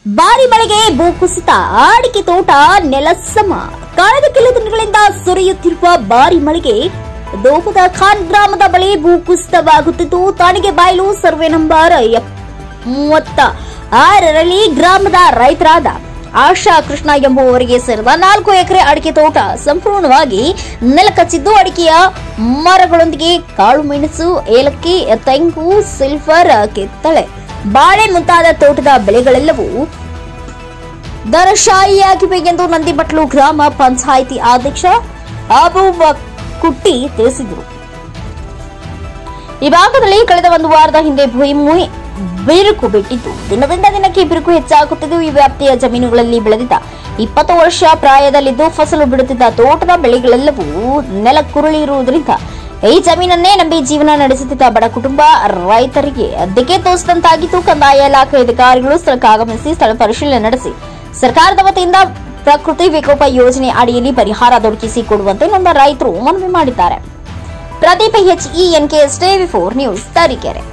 ಭಾರಿ ಮಳೆಗೆ ಭೂಕುಸಿತ, ಅಡಿಕೆ ತೋಟ ನೆಲಸಮ. ಕಳೆದ ಕೆಲ ದಿನಗಳಿಂದ ಸುರಿಯುತ್ತಿರುವ ಭಾರಿ ಮಳೆಗೆ ದೋಪದ ಖಾನ್ ಗ್ರಾಮದ ಬಳಿ ಭೂಕುಸಿತವಾಗುತ್ತಿದ್ದು, ತಾಣಿಗೆ ಬಾಯ್ಲು ಸರ್ವೆ ನಂಬರ್ 36ರಲ್ಲಿ ಗ್ರಾಮದ ರೈತರಾದ ಆಶಾ ಕೃಷ್ಣ ಎಂಬುವವರಿಗೆ ಸೇರಿದ 4 ಎಕರೆ ಅಡಿಕೆ ತೋಟ ಸಂಪೂರ್ಣವಾಗಿ ನೆಲಕಚ್ಚಿದ್ದು, ಅಡಿಕೆಯ ಮರಗಳೊಂದಿಗೆ ಕಾಳು ಮೆಣಸು, ಏಲಕ್ಕಿ, ತೆಂಗು, ಸಿಲ್ವರ್, ಕಿತ್ತಳೆ, ಬಾಳೆ ಮುಂತಾದ ತೋಟದ ಬೆಳೆಗಳೆಲ್ಲವೂ ದರಶಾಹಿಯಾಗಿವೆ ಎಂದು ನಂದಿಬಟ್ಲು ಗ್ರಾಮ ಪಂಚಾಯಿತಿ ಅಧ್ಯಕ್ಷ ಅಬೂಬಕುಟ್ಟಿ ತಿಳಿಸಿದರು. ಈ ಭಾಗದಲ್ಲಿ ಕಳೆದ 1 ವಾರದ ಹಿಂದೆ ಭೂಮಿ ಬಿರುಕು ಬಿಟ್ಟಿದ್ದು, ದಿನದಿಂದ ದಿನಕ್ಕೆ ಬಿರುಕು ಹೆಚ್ಚಾಗುತ್ತಿದ್ದು, ಈ ವ್ಯಾಪ್ತಿಯ ಜಮೀನುಗಳಲ್ಲಿ ಬೆಳೆದಿದ್ದ 20 ವರ್ಷ ಪ್ರಾಯದಲ್ಲಿದ್ದು ಫಸಲು ಬಿಡುತ್ತಿದ್ದ ತೋಟದ ಬೆಳೆಗಳೆಲ್ಲವೂ ನೆಲಕ್ಕುರುಳಿರುವುದರಿಂದ ಈ ಜಮೀನನ್ನೇ ನಂಬಿ ಜೀವನ ನಡೆಸುತ್ತಿದ್ದ ಬಡ ಕುಟುಂಬ ರೈತರಿಗೆ ದಿಕ್ಕೆ ತೋಚದಂತಾಗಿದ್ದು. ಕಂದಾಯ ಇಲಾಖೆ ಅಧಿಕಾರಿಗಳು ಸ್ಥಳಕ್ಕೆ ಆಗಮಿಸಿ ಸ್ಥಳ ಪರಿಶೀಲನೆ ನಡೆಸಿ ಸರ್ಕಾರದ ವತಿಯಿಂದ ಪ್ರಕೃತಿ ವಿಕೋಪ ಯೋಜನೆ ಅಡಿಯಲ್ಲಿ ಪರಿಹಾರ ದೊರಕಿಸಿ ಕೊಡುವಂತೆ ನೊಂದ ರೈತರು ಮನವಿ ಮಾಡಿದ್ದಾರೆ. Pradeep HENK, TV4 news, Tarikere.